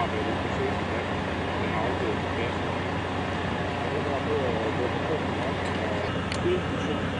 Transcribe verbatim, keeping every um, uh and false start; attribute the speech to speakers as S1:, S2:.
S1: med diskussionen af den afgående gas. Og det var på at gå på grunden op og uden diskussion